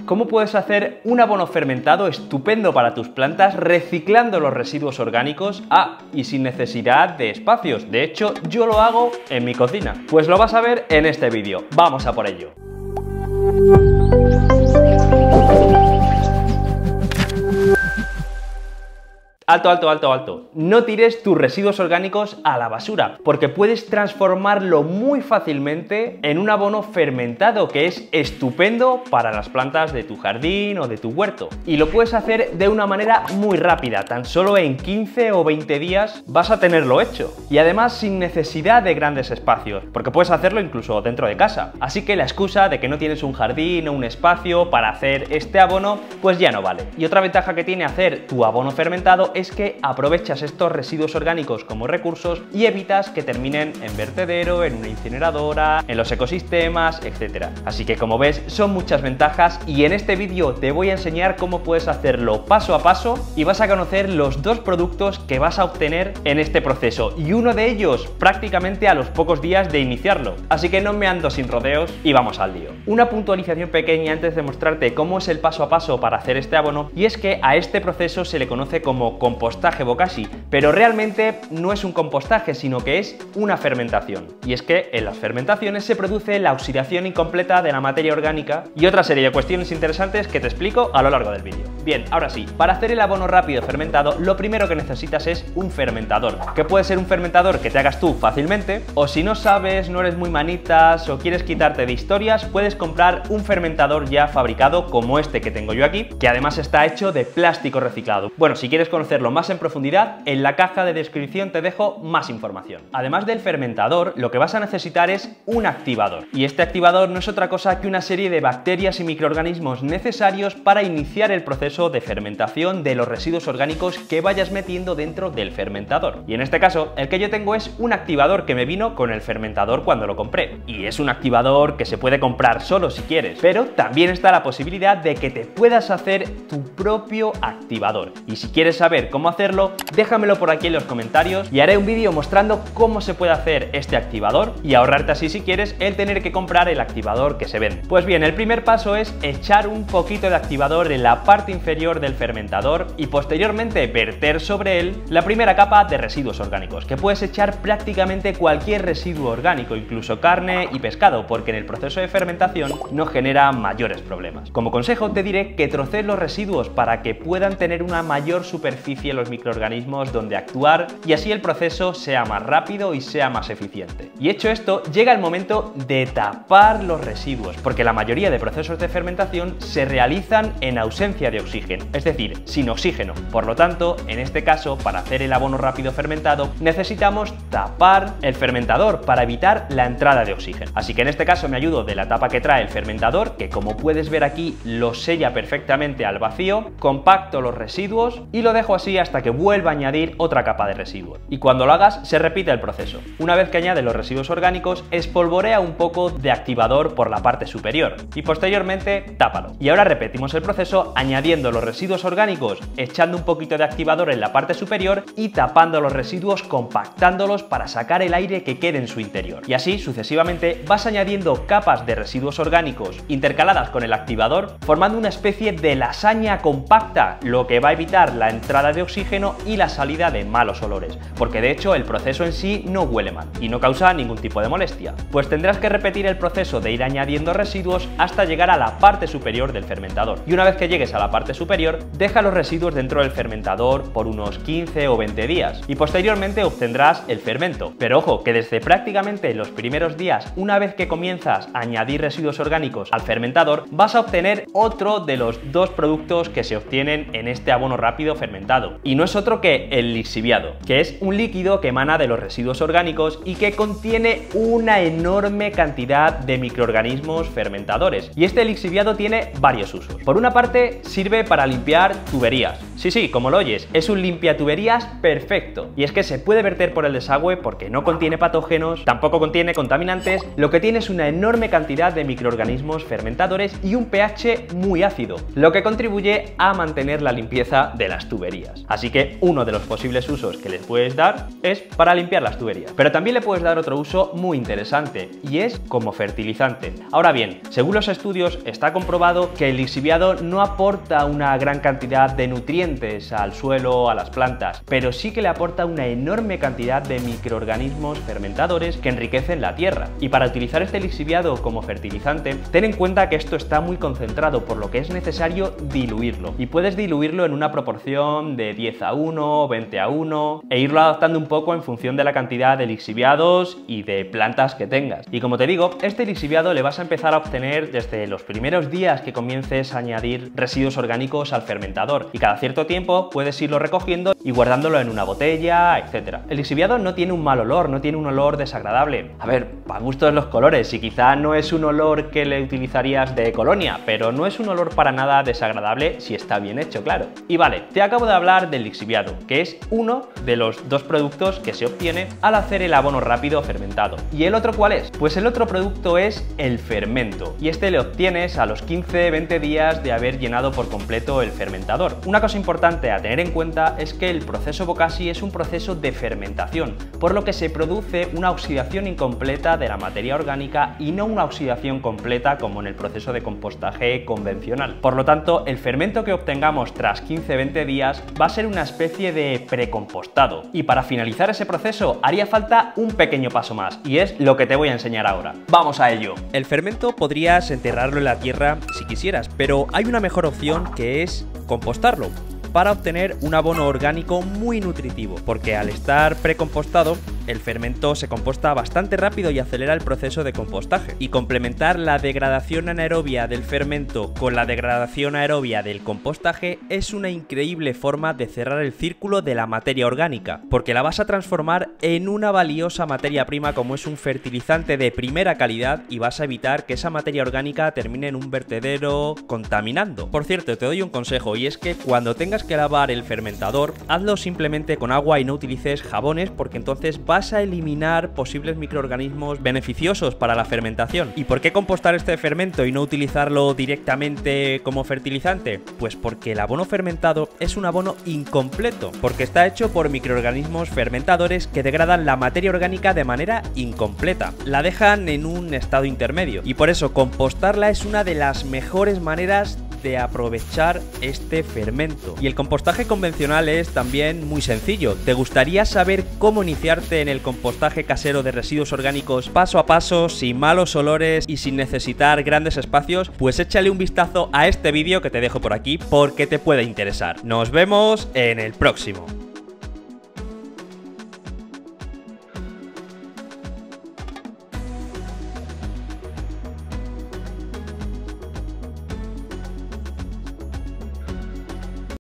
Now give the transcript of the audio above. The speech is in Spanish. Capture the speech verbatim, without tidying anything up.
¿Cómo puedes hacer un abono fermentado estupendo para tus plantas reciclando los residuos orgánicos? Ah, y sin necesidad de espacios. De hecho, yo lo hago en mi cocina. Pues lo vas a ver en este vídeo. Vamos a por ello. Alto, alto, alto, alto. No tires tus residuos orgánicos a la basura, porque puedes transformarlo muy fácilmente en un abono fermentado que es estupendo para las plantas de tu jardín o de tu huerto. Y lo puedes hacer de una manera muy rápida, tan solo en quince o veinte días vas a tenerlo hecho. Y además sin necesidad de grandes espacios, porque puedes hacerlo incluso dentro de casa. Así que la excusa de que no tienes un jardín o un espacio para hacer este abono, pues ya no vale. Y otra ventaja que tiene hacer tu abono fermentado es que aprovechas estos residuos orgánicos como recursos y evitas que terminen en vertedero, en una incineradora, en los ecosistemas, etcétera. Así que como ves, son muchas ventajas y en este vídeo te voy a enseñar cómo puedes hacerlo paso a paso y vas a conocer los dos productos que vas a obtener en este proceso y uno de ellos prácticamente a los pocos días de iniciarlo. Así que no me ando sin rodeos y vamos al lío. Una puntualización pequeña antes de mostrarte cómo es el paso a paso para hacer este abono, y es que a este proceso se le conoce como compostaje bokashi, pero realmente no es un compostaje, sino que es una fermentación. Y es que en las fermentaciones se produce la oxidación incompleta de la materia orgánica y otra serie de cuestiones interesantes que te explico a lo largo del vídeo. Bien, ahora sí, para hacer el abono rápido fermentado, lo primero que necesitas es un fermentador, que puede ser un fermentador que te hagas tú fácilmente, o si no sabes, no eres muy manitas o quieres quitarte de historias, puedes comprar un fermentador ya fabricado como este que tengo yo aquí, que además está hecho de plástico reciclado. Bueno, si quieres conocerlo más en profundidad, en la caja de descripción te dejo más información. Además del fermentador, lo que vas a necesitar es un activador. Y este activador no es otra cosa que una serie de bacterias y microorganismos necesarios para iniciar el proceso de fermentación de los residuos orgánicos que vayas metiendo dentro del fermentador. Y en este caso, el que yo tengo es un activador que me vino con el fermentador cuando lo compré. Y es un activador que se puede comprar solo si quieres, pero también está la posibilidad de que te puedas hacer tu propio activador. Y si quieres saber cómo hacerlo, déjamelo por aquí en los comentarios y haré un vídeo mostrando cómo se puede hacer este activador y ahorrarte así, si quieres, el tener que comprar el activador que se vende. Pues bien, el primer paso es echar un poquito de activador en la parte inferior del fermentador y posteriormente verter sobre él la primera capa de residuos orgánicos, que puedes echar prácticamente cualquier residuo orgánico, incluso carne y pescado, porque en el proceso de fermentación no genera mayores problemas. Como consejo te diré que trocees los residuos para que puedan tener una mayor superficie los microorganismos donde actuar y así el proceso sea más rápido y sea más eficiente. Y hecho esto, llega el momento de tapar los residuos, porque la mayoría de procesos de fermentación se realizan en ausencia de oxígeno, es decir, sin oxígeno. Por lo tanto, en este caso, para hacer el abono rápido fermentado, necesitamos tapar el fermentador para evitar la entrada de oxígeno. Así que en este caso me ayudo de la tapa que trae el fermentador, que como puedes ver aquí lo sella perfectamente al vacío, compacto los residuos y lo dejo así hasta que vuelva a añadir otra capa de residuos. Y cuando lo hagas, se repite el proceso. Una vez que añades los residuos orgánicos, espolvorea un poco de activador por la parte superior y posteriormente tápalo. Y ahora repetimos el proceso añadiendo los residuos orgánicos, echando un poquito de activador en la parte superior y tapando los residuos, compactándolos para sacar el aire que quede en su interior. Y así sucesivamente vas añadiendo capas de residuos orgánicos intercaladas con el activador, formando una especie de lasaña compacta, lo que va a evitar la entrada de oxígeno y la salida de malos olores, porque de hecho el proceso en sí no huele mal y no causa ningún tipo de molestia. Pues tendrás que repetir el proceso de ir añadiendo residuos hasta llegar a la parte superior del fermentador. Y una vez que llegues a la parte superior, deja los residuos dentro del fermentador por unos quince o veinte días y posteriormente obtendrás el fermento. Pero ojo, que desde prácticamente los primeros días, una vez que comienzas a añadir residuos orgánicos al fermentador, vas a obtener otro de los dos productos que se obtienen en este abono rápido fermentado. Y no es otro que el lixiviado, que es un líquido que emana de los residuos orgánicos y que contiene una enorme cantidad de microorganismos fermentadores. Y este lixiviado tiene varios usos. Por una parte, sirve para limpiar tuberías, Sí, sí, como lo oyes, es un limpiatuberías perfecto. Y es que se puede verter por el desagüe porque no contiene patógenos, tampoco contiene contaminantes, lo que tiene es una enorme cantidad de microorganismos fermentadores y un pH muy ácido, lo que contribuye a mantener la limpieza de las tuberías. Así que uno de los posibles usos que les puedes dar es para limpiar las tuberías. Pero también le puedes dar otro uso muy interesante y es como fertilizante. Ahora bien, según los estudios está comprobado que el lixiviado no aporta una gran cantidad de nutrientes al suelo, a las plantas, pero sí que le aporta una enorme cantidad de microorganismos fermentadores que enriquecen la tierra. Y para utilizar este lixiviado como fertilizante, ten en cuenta que esto está muy concentrado, por lo que es necesario diluirlo. Y puedes diluirlo en una proporción de diez a uno, veinte a uno e irlo adaptando un poco en función de la cantidad de lixiviados y de plantas que tengas. Y como te digo, este lixiviado le vas a empezar a obtener desde los primeros días que comiences a añadir residuos orgánicos al fermentador, y cada cierto tiempo puedes irlo recogiendo y guardándolo en una botella, etcétera. El lixiviado no tiene un mal olor, no tiene un olor desagradable. A ver, para gustos los colores, y quizá no es un olor que le utilizarías de colonia, pero no es un olor para nada desagradable si está bien hecho, claro. Y vale, te acabo de hablar del lixiviado, que es uno de los dos productos que se obtiene al hacer el abono rápido fermentado. ¿Y el otro cuál es? Pues el otro producto es el fermento, y este le obtienes a los quince a veinte días de haber llenado por completo el fermentador. Una cosa importante a tener en cuenta es que el proceso Bokashi es un proceso de fermentación, por lo que se produce una oxidación incompleta de la materia orgánica y no una oxidación completa como en el proceso de compostaje convencional. Por lo tanto, el fermento que obtengamos tras quince a veinte días va a ser una especie de precompostado. Y para finalizar ese proceso haría falta un pequeño paso más, y es lo que te voy a enseñar ahora. ¡Vamos a ello! El fermento podrías enterrarlo en la tierra si quisieras, pero hay una mejor opción, que es compostarlo, para obtener un abono orgánico muy nutritivo, porque al estar precompostado, el fermento se composta bastante rápido y acelera el proceso de compostaje. Y complementar la degradación anaerobia del fermento con la degradación aerobia del compostaje es una increíble forma de cerrar el círculo de la materia orgánica, porque la vas a transformar en una valiosa materia prima como es un fertilizante de primera calidad, y vas a evitar que esa materia orgánica termine en un vertedero contaminando. Por cierto, te doy un consejo, y es que cuando tengas que lavar el fermentador, hazlo simplemente con agua y no utilices jabones, porque entonces vas a eliminar posibles microorganismos beneficiosos para la fermentación. ¿Y por qué compostar este fermento y no utilizarlo directamente como fertilizante? Pues porque el abono fermentado es un abono incompleto, porque está hecho por microorganismos fermentadores que degradan la materia orgánica de manera incompleta, la dejan en un estado intermedio, y por eso compostarla es una de las mejores maneras de aprovechar este fermento. Y el compostaje convencional es también muy sencillo. ¿Te gustaría saber cómo iniciarte en el compostaje casero de residuos orgánicos paso a paso, sin malos olores y sin necesitar grandes espacios? Pues échale un vistazo a este vídeo que te dejo por aquí, porque te puede interesar. Nos vemos en el próximo.